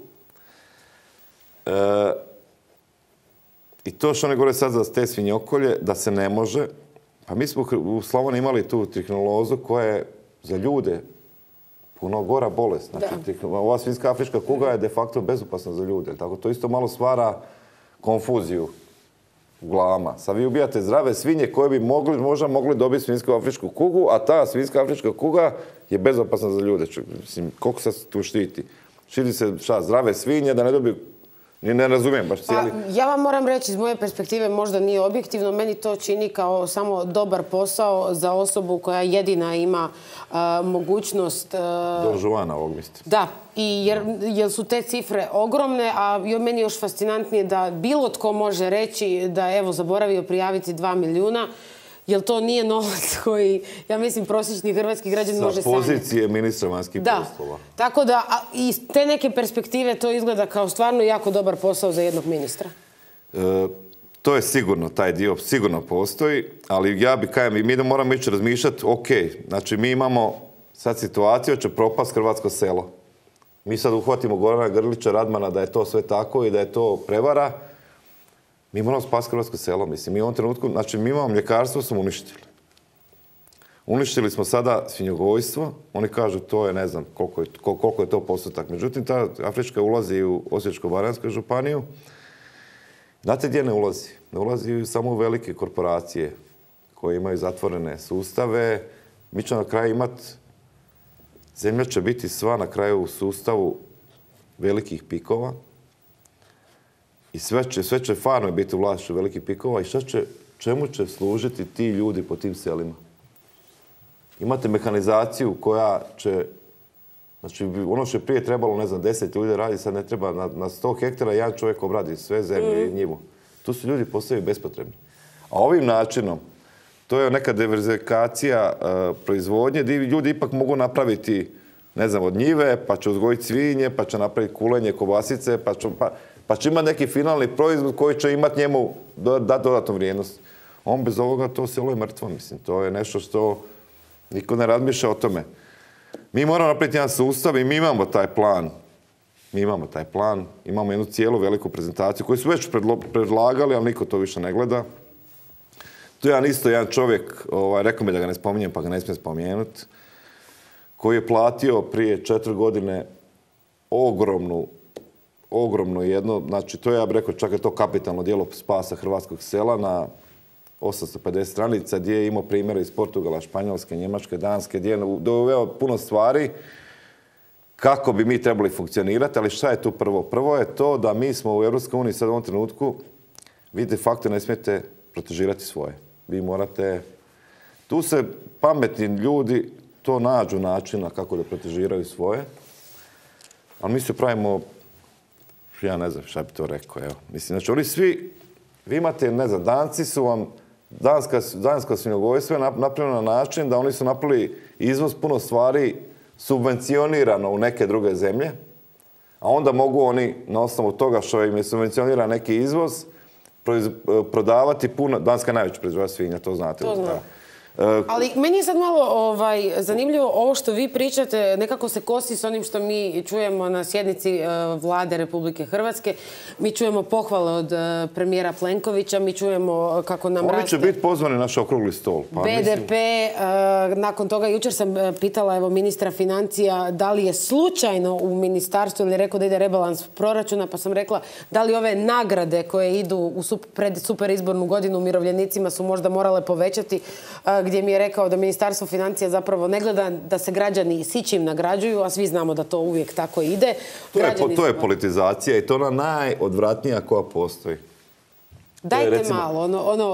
I to što oni govore sad za te svinjokolje, da se ne može. Pa mi smo u Slavoniji imali tu trihinelozu koja je za ljude puno gora bolest. Znači, ova svinjska afrička kuga je de facto bezopasna za ljude. Tako to isto malo stvara konfuziju u glavama. Sad vi ubijate zdrave svinje koje bi možda mogli dobiti svinjsku afričku kugu, a ta svinjska afrička kuga je bezopasna za ljude. Mislim, koliko se tu štiti? Štiti se zdrave svinje da ne dobiju Ne razumijem baš cijeli. Ja vam moram reći, iz moje perspektive možda nije objektivno, meni to čini kao samo dobar posao za osobu koja jedina ima mogućnost... Don Juana ovog mislite. Da, jer su te cifre ogromne, a meni još fascinantnije da bilo tko može reći da je zaboravio prijaviti 2 milijuna, jer to nije novac koji, ja mislim, prosječni hrvatski građan može sanjati. Sa pozicije ministra vanjskih poslova. Tako da, iz te neke perspektive to izgleda kao stvarno jako dobar posao za jednog ministra. To je sigurno, taj dio sigurno postoji, ali ja bi kajem, mi da moramo ići razmišljati, ok, znači mi imamo sad situaciju, će propast hrvatsko selo. Mi sad uhvatimo Gorana Grlića Radmana da je to sve tako i da je to prevara. Mi moramo spasiti hrvatsko selo, mislim. Mi u ovom trenutku, znači mi imamo mljekarstvo, smo uništili. Uništili smo sada svinjogojstvo. Oni kažu to je, ne znam, koliko je to postotak. Međutim, ta Afrička ulazi u Osječko-baranjsku županiju. Znate gdje ne ulazi? Ne ulazi samo u velike korporacije koje imaju zatvorene sustave. Mi ćemo na kraju imati, zemlja će biti sva na kraju u sustavu velikih pikova. I sve će farme biti u vlasništvu velikih pikova i čemu će služiti ti ljudi po tim selima? Imate mehanizaciju koja će, znači ono što je prije trebalo, ne znam, 10 ljudi radi, sad ne treba, na 100 hektara jedan čovjek obradi sve zemlje i njivu. Tu su ljudi postaju bespotrebni. A ovim načinom, to je neka diverzifikacija proizvodnje, gdje ljudi ipak mogu napraviti, ne znam, od njive, pa će uzgojiti svinje, pa će napraviti kulenje, kobasice, pa će imati neki finalni proizvod koji će imati njemu dati dodatnu vrijednost. On bez ovoga, to selo je mrtvo, mislim. To je nešto što niko ne razmišlja o tome. Mi moramo napraviti jedan sustav i mi imamo taj plan. Imamo jednu cijelu veliku prezentaciju koju su već predlagali, ali niko to više ne gleda. Tu je jedan čovjek, rekao mi da ga ne spominjem, pa ga ne smijem spomenuti, koji je platio prije 4 godine ogromno jedno, znači to ja bih rekao čak je to kapitalno djelo spasa hrvatskog sela na 850 stranica gdje je imao primjere iz Portugala, Španjolske, Njemačke, Danske, gdje je doveo puno stvari kako bi mi trebali funkcionirati, ali šta je tu prvo? Prvo je to da mi smo u EU sad u ovom trenutku, vi de facto ne smijete protežirati svoje. Vi morate, tu se pametni ljudi to nađu načina kako da protežiraju svoje, ali mi se pravimo, ja ne znam šta bi to rekao, evo. Mislim, znači oni svi, vi imate, ne znam, Danci su vam, dansko svinjogojstvo je napravljeno na način da oni su napravili izvoz puno stvari subvencionirano u neke druge zemlje, a onda mogu oni, na osnovu toga što im je subvencioniran neki izvoz, prodavati puno, Danska je najveći proizvođač svinja, to znate. To znam. Ali meni je sad malo zanimljivo ovo što vi pričate, nekako se kosi s onim što mi čujemo na sjednici Vlade Republike Hrvatske. Mi čujemo pohvale od premijera Plenkovića, mi čujemo kako nam raste... Oni će biti pozvani na naš okrugli stol. BDP, nakon toga jučer sam pitala ministra financija da li je slučajno u ministarstvu ili rekao da ide rebalans proračuna, pa sam rekla da li ove nagrade koje idu pred superizbornu godinu umirovljenicima su možda morale povećati, gdje mi je rekao da Ministarstvo financija zapravo ne gleda da se građani s ičim nagrađuju, a svi znamo da to uvijek tako ide. To je politizacija i to ona najodvratnija koja postoji. Dajte malo,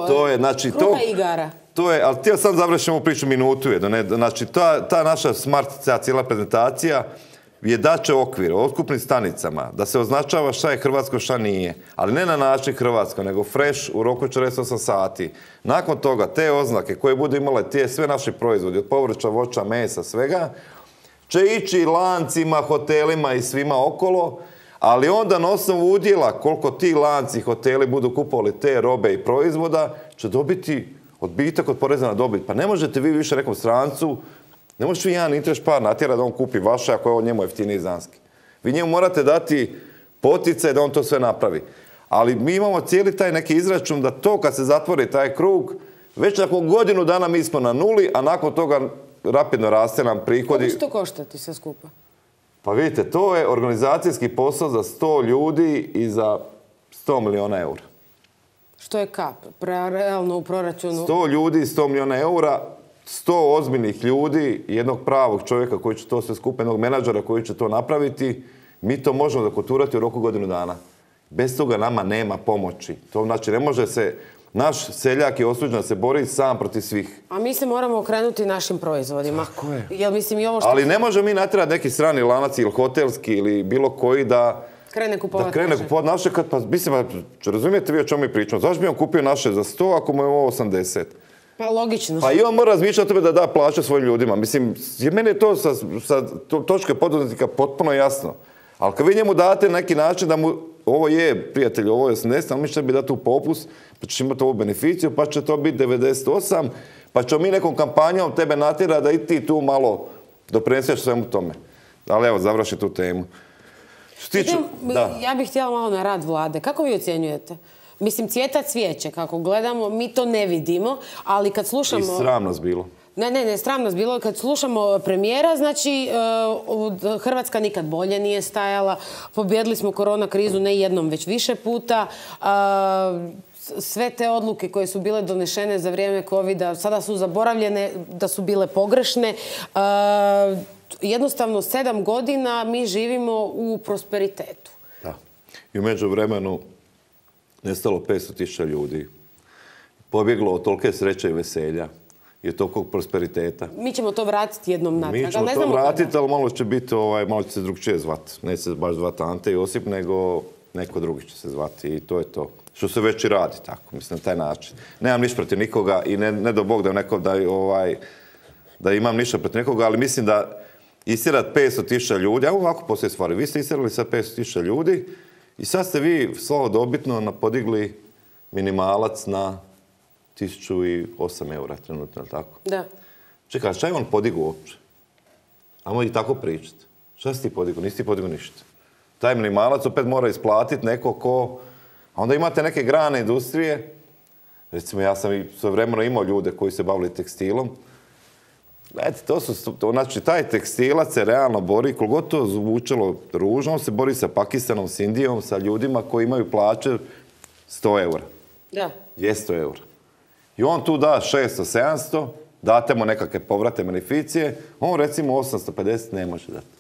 kruha igara. Ali htio sam završiti ovu priču minutu. Znači, ta naša smart, cijela prezentacija je daće okvir o otkupnim stanicama, da se označava šta je hrvatsko, šta nije. Ali ne na način hrvatsko, nego fresh u roku 48 sati. Nakon toga, te oznake koje budu imale sve naši proizvodi, od povrća, voća, mesa, svega, će ići lancima, hotelima i svima okolo, ali onda na osnovu udjela koliko ti lanci, hoteli budu kupovali te robe i proizvoda, će dobiti odbitak od poreza na dobit. Pa ne možete vi više nekom strancu, ne možete vi jedan intereš par natjera da on kupi vaše ako je on njemu jeftiniji iz Danske. Vi njemu morate dati poticaj da on to sve napravi. Ali mi imamo cijeli taj neki izračun da to kad se zatvori taj krug, već nakon godinu dana mi smo na nuli, a nakon toga rapidno raste nam prihodi. Kako će to koštati sve skupa? Pa vidite, to je organizacijski posao za 100 ljudi i za 100 miliona eura. Što je kap? Realno u proračunu? 100 ljudi i 100 miliona eura, 100 ozbiljnih ljudi, jednog pravog čovjeka koji će to sve skupa, jednog menadžera koji će to napraviti, mi to možemo zakoturati u roku godinu dana. Bez toga nama nema pomoći. To znači, ne može se, naš seljak je osuđen da se bori sam protiv svih. A mi se moramo okrenuti našim proizvodima. Tako je. Jel, mislim, i ovo što... Ali ne može mi natjerati neki strani lanac ili hotelski ili bilo koji da krene kupovati naše. Pa mislim, razumijete vi o čemu mi pričamo? Zašto bi on kupio naše za 100 ako mu je ovo 80? Pa logično. Pa i on mora razmišljati o tome da da plaće svojim ljudima. Mislim, meni je to sa točke poduzetnika potpuno jasno. Ali kad vi njemu date neki način da mu ovo je, prijatelj, ovo je 80, ali mi će bi dati u popust, pa ćeš imati ovu beneficiju, pa će to biti 98, pa ćemo mi nekom kampanjom tebe natjerati da i ti tu malo doprineseš svemu tome. Ali evo, završi tu temu. Ja bih htjela malo na rad vlade. Kako vi ocjenjujete? Mislim, cvjeta cvijeće, kako gledamo, mi to ne vidimo, ali kad slušamo... I sram nas bilo. Ne, sram nas bilo. Kad slušamo premijera, znači Hrvatska nikad bolje nije stajala. Pobijedili smo korona krizu ne jednom, već više puta. Sve te odluke koje su bile donešene za vrijeme covida sada su zaboravljene da su bile pogrešne. Jednostavno, 7 godina mi živimo u prosperitetu. Da. I u međuvremenu nestalo 500.000 ljudi. Pobjeglo od tolike sreće i veselja i od tolikog prosperiteta. Mi ćemo to vratiti jednom natrag. Mi ćemo to vratiti, ali malo će biti, malo će se drugčije zvati. Neće se baš zvati Ante Josip, nego neko drugi će se zvati i to je to. Što se već i radi tako, mislim, na taj način. Nemam ništa protiv nikoga i ne do Bog da imam ništa protiv nikoga, ali mislim da istjerati 500.000 ljudi, a ovako poslije stvari, vi ste istjerali sad 500.000 ljudi i sad ste vi slavodobitno podigli minimalac na 1.008 eura trenutno, tako? Da. Čekaj, šta je on podigao uopće? Ajmo i tako pričati. Šta si ti podigao? Nisi ti podigao ništa. Taj minimalac opet mora isplatiti neko ko... A onda imate neke grane industrije. Recimo, ja sam i svojevremeno imao ljude koji se bavili tekstilom. Gledajte, znači, taj tekstilac se realno bori, koliko god to zvučalo ružno, on se bori sa Pakistanom, s Indijom, sa ljudima koji imaju plaće 100 eura. Da. 200 eura. I on tu da 600-700, date mu nekakve povrate beneficije, on recimo 850 ne može dati.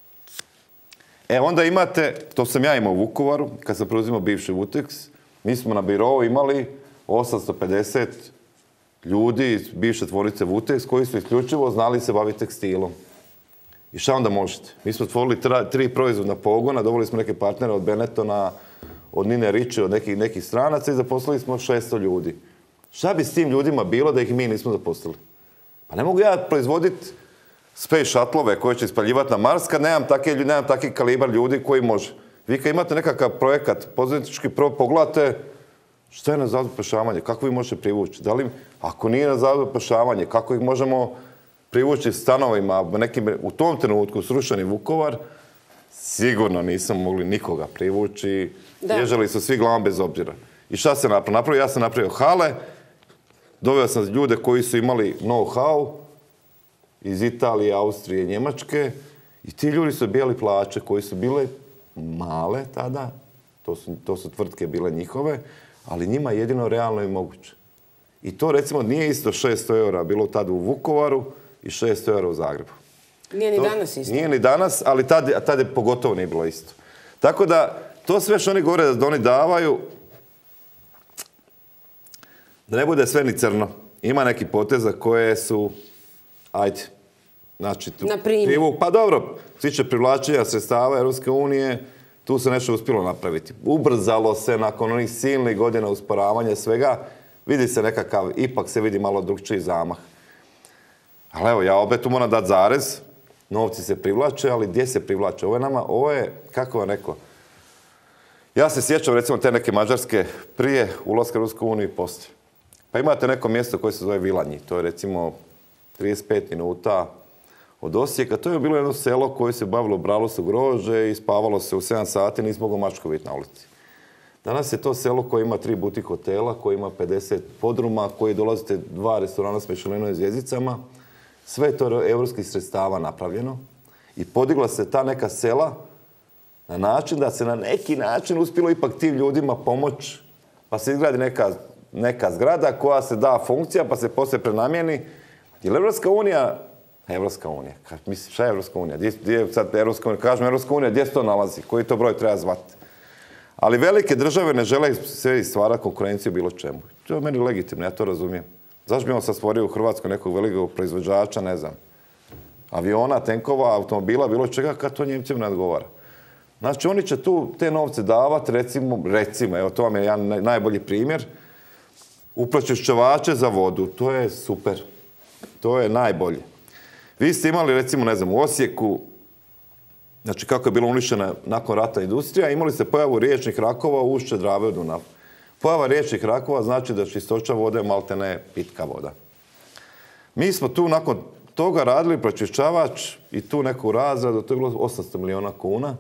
Onda imate, to sam ja imao u Vukovaru, kad sam preuzimao bivši Vuteks, mi smo na birou imali 850 ljudi iz bivše tvornice Vuteks koji su isključivo znali se baviti tekstilom. I šta onda možete? Mi smo otvorili 3 proizvodna pogona, doveli smo neke partnere od Benettona, od Nine Ricci, od nekih stranaca i zaposlili smo 600 ljudi. Šta bi s tim ljudima bilo da ih mi nismo zaposlili? Pa ne mogu ja proizvoditi space shuttlove koje će ispaljivati na Mars kad nemam taki kalibar ljudi koji može. Vi kad imate nekakav projekat poduzetnički, prvo pogledate što je na Zavodu za zapošljavanje, kako vi možete privući. Ako nije na Zavodu za zapošljavanje, kako ih možemo privući stanovima, u tom trenutku srušeni Vukovar, sigurno nisam mogli nikoga privući. Ježali su svi glavom bez obzira. I šta se napravio? Ja sam napravio hale, doveo sam ljude koji su imali know-how iz Italije, Austrije, Njemačke i ti ljudi su bijeli plaće koji su bile male tada, to su tvrtke bile njihove, ali njima jedino realno i moguće. I to recimo nije isto 600 eura bilo tad u Vukovaru i 600 eura u Zagrebu. Nije ni danas isto. Nije ni danas, ali tad je pogotovo nije bilo isto. Tako da, to sve što oni govore da oni davaju, da ne bude sve ni crno. Ima neki poteza koje su, ajde, znači, pa dobro, svi će privlačenja sredstava Europske unije, tu se nešto uspjelo napraviti. Ubrzalo se nakon onih silnih godina usporavanja svega, vidi se nekakav, ipak se vidi malo drugčiji zamah. Ali evo, ja opet tu moram dati zarez, novci se privlače, ali gdje se privlače? Ovo je, kako vam rekao, ja se sjećam recimo te neke Mađarske prije ulaska u Europsku uniju i poslije. Pa imate neko mjesto koje se zove Vilanji, to je recimo 35 minuta od Osijeka. To je bilo jedno selo koje se bavilo, bralo se grožđe i spavalo se u 7 sati, nisi mogao mačku vidjeti na ulici. Danas je to selo koje ima 3 butik hotela, koje ima 50 podruma, koje dolazite 2 restorana s Michelinovim zvjezdicama. Sve je to europskih sredstava napravljeno i podigla se ta neka sela na način da se na neki način uspjelo ipak tim ljudima pomoći, pa se izgradi neka zgrada koja se da funkcija, pa se poslije prenamijeni. Jer Europska unija, misliš, šta je Europska unija? Gdje je sad Europska unija? Kažem Europska unija, gdje se to nalazi? Koji to broj treba zvati? Ali velike države ne žele sve stvarati konkurenciju bilo čemu. To je meni legitimno, ja to razumijem. Zašto bi on sad stvorio u Hrvatskoj nekog velikog proizvođača, ne znam, aviona, tenkova, automobila, bilo čega, kad to Njemcima ne odgovara. Znači, oni će tu te novce davati, recimo, evo, to vam je jedan najbolji primjer, u pročišćivače za vodu. To je super. To je najbolje. Vi ste imali, recimo, ne znam, u Osijeku, znači kako je bila uništena nakon rata industrija, imali ste pojavu riječnih rakova u ušće Drave u Dunav. Pojava riječnih rakova znači da čistoća vode maltene pitka voda. Mi smo tu nakon toga radili pročišćavač i tu neku razradu, to je bilo 800 milijuna kuna.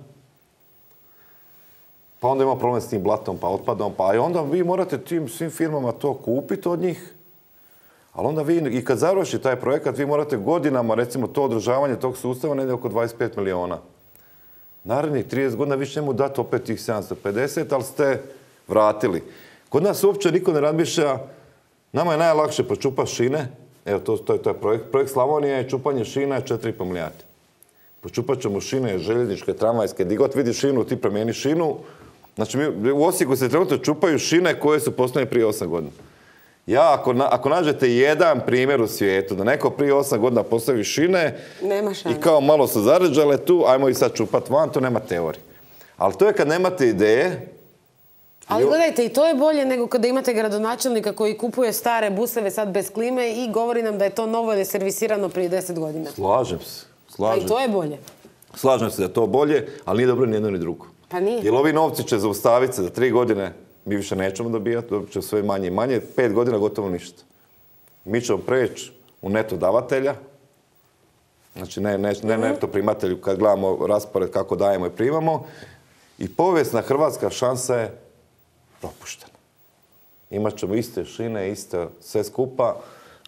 Pa onda ima problem s tim blatom, pa otpadom, pa i onda vi morate tim svim firmama to kupiti od njih. Ali onda vi, i kad završi taj projekat, vi morate godinama, recimo, to održavanje tog sustava negdje oko 25 milijuna. Narednih 30 godina vi će njemu dati opet tih 750, ali ste vratili. Kod nas uopće niko ne razmišlja, nama je najlakše počupati šine, evo to je projekt. Projekt Slavonije je čupanje šina je 4,5 milijarde. Počupat ćemo šine željezničke, tramvajske, di god vidi šinu, ti promijeni šinu. Znači, u Osijeku se trenutno čupaju šine koje su postavljene prije 8 godina. Ako nađete jedan primjer u svijetu, da neko prije 8 godina postavi šine i kao malo su zaređale tu, ajmo ih sad čupat van, to nema teorije. Ali to je kad nemate ideje. Ali gledajte, i to je bolje nego kada imate gradonačelnika koji kupuje stare buseve sad bez klime i govori nam da je to novo ili servisirano prije 10 godina. Slažem se. A i to je bolje. Slažem se da je to bolje, ali nije dobro ni jedno ni drugo. Pa nije. Jer ovi novci će zaustaviti se za 3 godine. Mi više nećemo dobijati, dobit će sve manje i manje. 5 godina gotovo ništa. Mi ćemo preći u neto davatelja. Znači ne neto primatelju kad gledamo raspored kako dajemo i primamo. I povijesna hrvatska šansa je propuštena. Imat ćemo iste šine, iste sve skupa.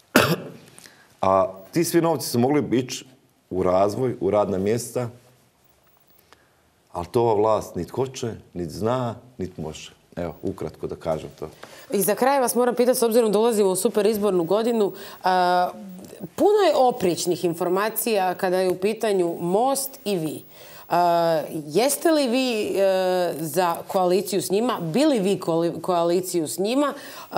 A ti svi novci su mogli ići u razvoj, u radna mjesta. Ali to ova vlast niti hoće, niti zna, niti može. Evo, ukratko da kažem to. I za kraj vas moram pitati, s obzirom da ulazimo u super izbornu godinu, puno je opričnih informacija kada je u pitanju Most i vi. Jeste li vi za koaliciju s njima? Bili vi koaliciju s njima?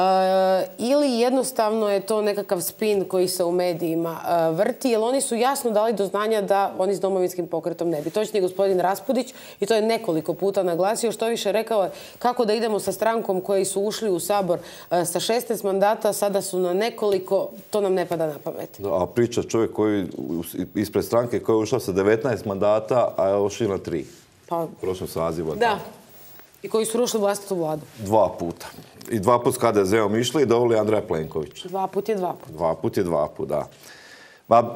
Ili jednostavno je to nekakav spin koji se u medijima vrti? Jer oni su jasno dali do znanja da oni s Domovinskim pokretom ne bi. Točnije gospodin Raspudić, i to je nekoliko puta naglasio, što više rekao je kako da idemo sa strankom koji su ušli u Sabor sa 16 mandata, sada su na nekoliko, to nam ne pada na pamet. A priča čovjek koji ispred stranke koji je ušao sa 19 mandata, a ošli na 3. Pa, u prošlom sazivu. Da. I koji su rušili vlastitu vladu. 2 puta. I 2 put s HDZ-om išli i doveli Andreja Plenkovića. 2 put je 2 put. 2 put je 2 put, da. Pa,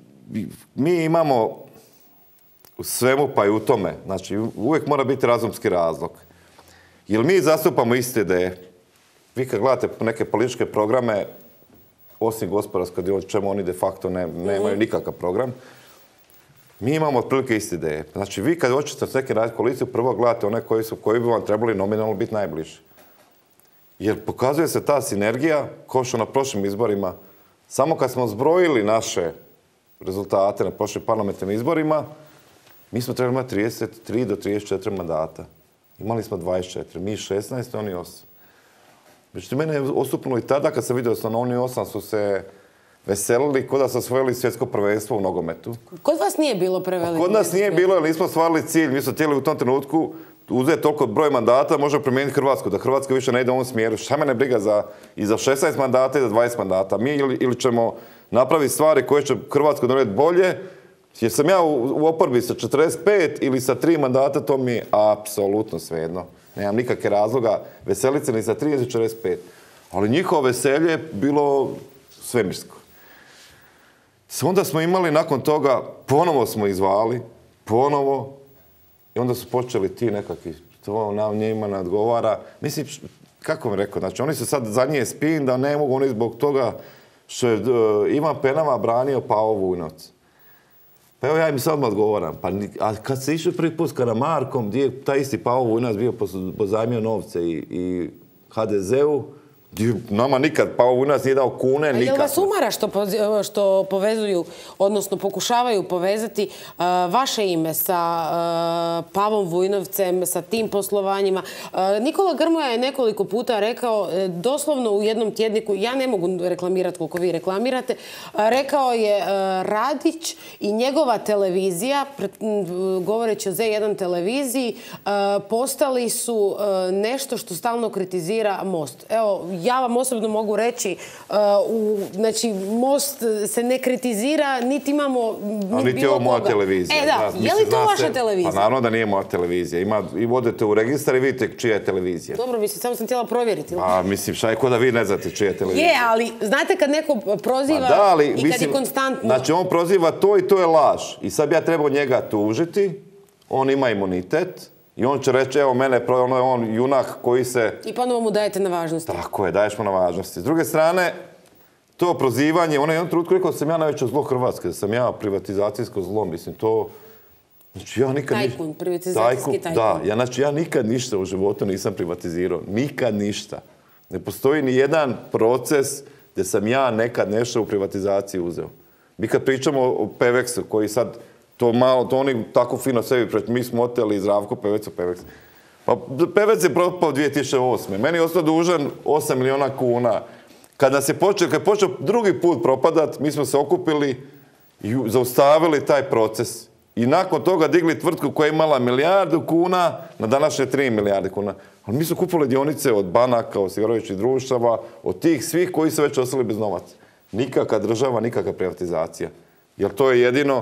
mi imamo u svemu pa i u tome, znači uvijek mora biti razumski razlog. Jer mi zastupamo iste ideje. Vi kad gledate neke političke programe, osim gospodarskog dijela, čemu oni de facto nemaju nikakav program, mi imamo otprilike iste ideje. Znači, vi kad hoćete s nekim raditi koaliciju, prvo gledate one koji bi vam trebali nominalno biti najbliži. Jer pokazuje se ta sinergija, kao što na prošlim izborima, samo kad smo zbrojili naše rezultate na prošlim parlamentarnim izborima, mi smo trebali imati 33 do 34 mandata. Imali smo 24, mi 16, oni 8. Međutim, mene je osupnulo i tada kad sam vidio da su oni 8 su se veselili kod da su osvojili svjetsko prvenstvo u nogometu. Kod vas nije bilo preveliko? Kod nas nije bilo jer nismo stvarili cilj. Mi smo htjeli u tom trenutku uzeti toliko broj mandata, možemo promijeniti Hrvatsku, da Hrvatska više ne ide u ovom smjeru. Šta mene briga i za 16 mandata i za 20 mandata? Mi ili ćemo napraviti stvari koje će Hrvatsku donijeti bolje, jer sam ja u oporbi sa 45 ili sa 3 mandata, to mi je apsolutno svejedno. Nemam nikakve razloga veseliti se ni sa 30 ili 45. Ali njihovo veselje je bilo svemirsko. Onda smo imali nakon toga, ponovo smo izvali, ponovo, i onda su počeli ti nekakvi, to nam njima ne odgovara. Mislim, kako vam rekao, znači oni su sad za nje spin da ne mogu oni zbog toga što je Ivan Penava branio Pavo Vujnovac. Pa evo ja im sad odmah odgovaram. A kad se išli prvi put s Karamarkom, gdje je taj isti Pavo Vujnovac bio pozajmio novce i HDZ-u, Nama nikad, pa u nas nije dao kune, nikad. Je li vas umara što povezuju, odnosno pokušavaju povezati vaše ime sa Pavom Vujnovcem, sa tim poslovanjima? Nikola Grmoja je nekoliko puta rekao, doslovno u jednom tjedniku, ja ne mogu reklamirati koliko vi reklamirate, rekao je Radić i njegova televizija, govoreći o Z1 televiziji, postali su nešto što stalno kritizira Most. Evo, ja vam osobno mogu reći, znači, Most se ne kritizira, niti imamo niti je ovo moja televizija. Je li to vaša televizija? Pa naravno da nije moja televizija. I odete u registar i vidite čija je televizija. Dobro, mislim, samo sam htjela provjeriti. Pa, mislim, šta je ko da vi ne znate čija je televizija? Je, ali znate kad neko proziva i kad je konstantno... Znači, on proziva to i to je laž. I sad ja trebao njega tužiti, on ima imunitet, i on će reći, evo mene, on junak koji se... I ponovo mu dajete na važnosti. Tako je, daješ mu na važnosti. S druge strane, to prozivanje, ono je jednom trenutku rekao da sam ja najveće zlo Hrvatske, da sam ja privatizacijsko zlo, mislim, to... Znači, ja nikad... Tajkun, privatizacijski tajkun. Da, znači ja nikad ništa u životu nisam privatizirao. Nikad ništa. Ne postoji ni jedan proces gdje sam ja nekad nešto u privatizaciji uzeo. Mi kad pričamo o Pevexu, koji sad... To malo, to oni tako fino sebi preć, mi smo oteli Zdravko Pevec u Pevec. Pa Pevec je propao 2008. Meni je ostao dužan 8 miliona kuna. Kad je počeo drugi put propadat, mi smo se okupili i zaustavili taj proces. I nakon toga digli tvrtku koja je imala 1 milijardu kuna na današnje 3 milijarde kuna. Ali mi smo kupili dionice od banaka, osiguravajućih društava, od tih svih koji su već ostali bez novaca. Nikakva država, nikakva privatizacija. Jer to je jedino...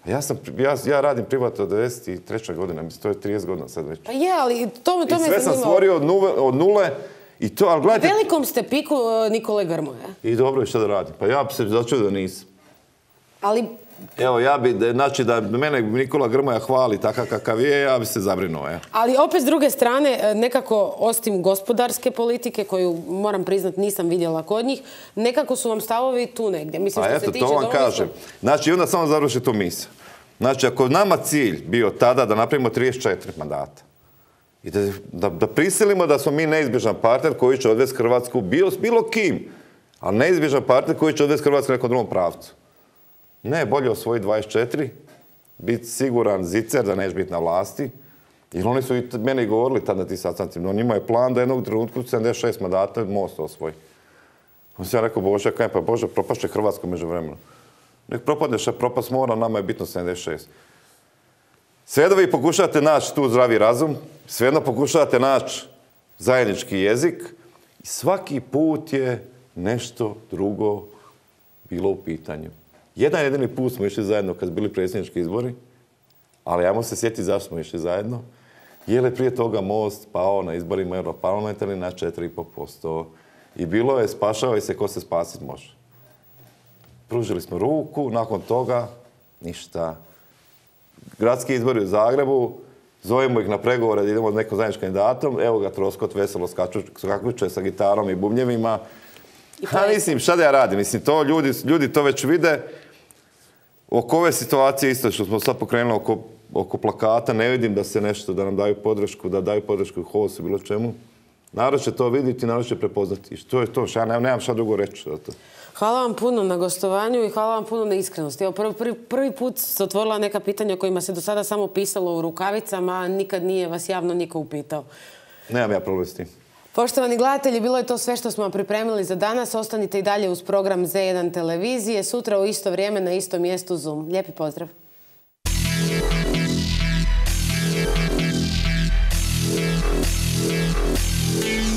Ja radim privatno od 93. godine, mislim, to je 30 godina sad već. Pa je, ali to me zanimalo. I sve sam stvorio od nule i to, ali gledajte... Velikom ste piku Nikole Grmoje. I dobro je što da radim. Pa ja bi se začuo da nisam. Ali... Evo, znači da mene Nikola Grmoja hvali takav kakav je, ja bi se zabrinuo. Ali opet s druge strane, nekako osim gospodarske politike, koju moram priznat nisam vidjela kod njih, nekako su vam stavovi tu negdje. Mislim, a eto, to vam kažem. Znači, onda samo završi tu misao. Znači, ako nama cilj bio tada da napravimo 34 mandata i da prisilimo da smo mi neizbježan partner koji će odvesti Hrvatsku bilo kim, ali neizbježan partner koji će odvesti Hrvatsku nekom drugom pravcu. Ne, bolje osvojiti 24, biti siguran zicer da neće biti na vlasti. Jer oni su i meni govorili tada na ti sastancima. No, njima je plan da jednog trenutku 76 mandata Most osvoji. On se ja rekao, Bože, propašće Hrvatsko među vremenu. Nek propadneš, propast mora, nama je bitno 76. Svejedno vi pokušate naći tu zdravi razum, svejedno pokušate naći zajednički jezik i svaki put je nešto drugo bilo u pitanju. Jedan jedini put smo išli zajedno kad su bili predsjednički izbori, ali ajmo se sjetiti zašto smo išli zajedno. Je li prije toga Most pao na izborima europarlamentarni na 4,5%. I bilo je, spašavaj se ko se spasiti može. Pružili smo ruku, nakon toga ništa. Gradski izbori u Zagrebu, zovemo ih na pregovore da idemo s nekom zajedničkim kandidatom, evo ga Troskot veselo skakuće sa gitarom i bubnjevima. Mislim, šta da ja radim? Mislim, to ljudi to već vide. Oko ove situacije isto što smo sad pokrenuli oko plakata, ne vidim da se nešto, da nam daju podršku, da daju podršku HOS-u, bilo čemu. Narod će to vidjeti, narod će prepoznati. I to je to, ja nemam šta drugo reći. Hvala vam puno na gostovanju i hvala vam puno na iskrenosti. Evo, prvi put se otvorila neka pitanja o kojima se do sada samo pisalo u rukavicama, a nikad nije vas javno niko upitao. Nemam ja problem s tim. Poštovani gledatelji, bilo je to sve što smo vam pripremili za danas. Ostanite i dalje uz program Z1 televizije. Sutra u isto vrijeme na istom mjestu Zoom. Lijepi pozdrav. Yeah.